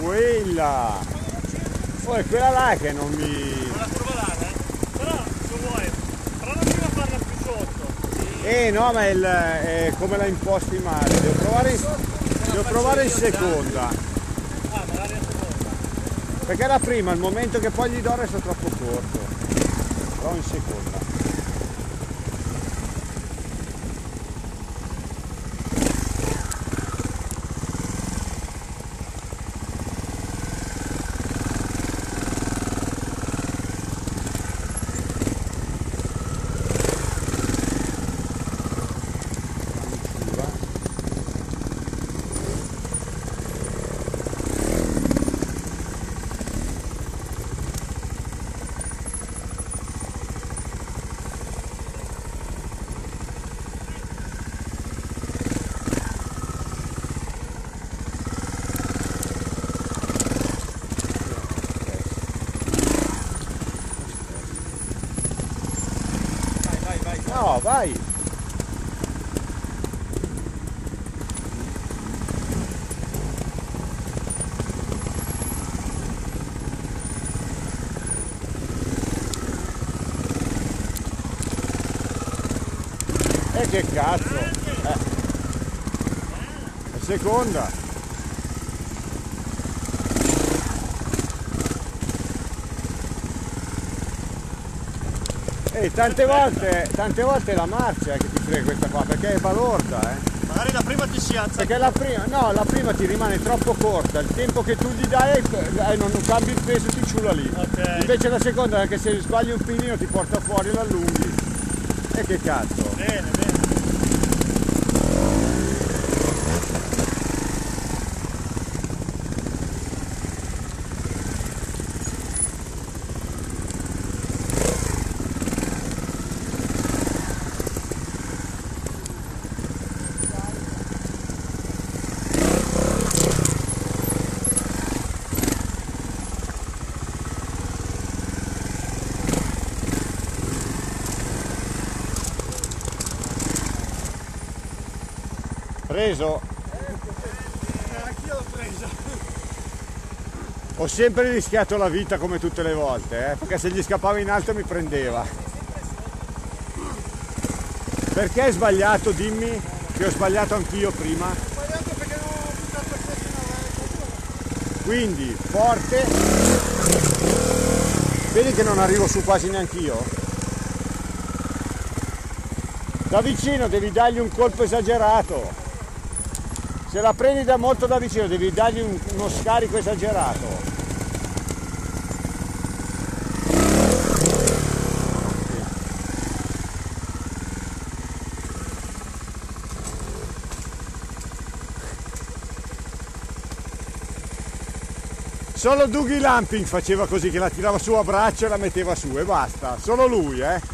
quella! Oh, è quella là che non mi... Quella curva là, però se vuoi, prova prima a farla più sotto. No, ma è come l'ha imposto in mare, devo provare in seconda. Ah, magari in seconda. Perché la prima, il momento che poi gli do resta troppo corto. Provo in seconda. No, vai! Che cazzo! È seconda! Tante volte è la marcia che ti frega questa qua, perché è balorda, Magari la prima ti si alza. Perché la prima ti rimane troppo corta, il tempo che tu gli dai non cambi il peso, ti ciula lì. Okay. Invece la seconda, anche se sbagli un filino, ti porta fuori e l'allunghi. E che cazzo? Bene, bene. Preso? Anch'io l'ho presa. Ho sempre rischiato la vita come tutte le volte, perché se gli scappavo in alto mi prendeva. Perché hai sbagliato? Dimmi, che ho sbagliato anch'io prima. Ho sbagliato perché non ho buttato il peso in avanti. Quindi, forte. Vedi che non arrivo su quasi neanch'io? Da vicino devi dargli un colpo esagerato. Se la prendi da molto da vicino devi dargli uno scarico esagerato. Solo Dougie Lamping faceva così, che la tirava su a braccio e la metteva su e basta. Solo lui,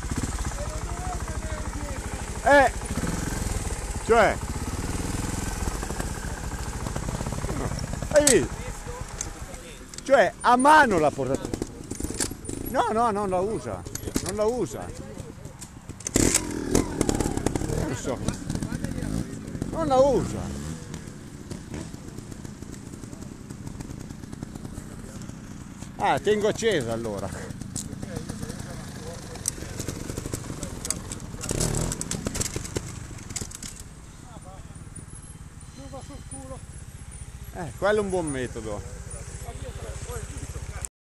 cioè... Hai visto? Cioè a mano l'ha portata. No, non la usa. Non la usa. Non so. Non la usa. Ah, tengo accesa allora. Non va sul culo. Quello è un buon metodo.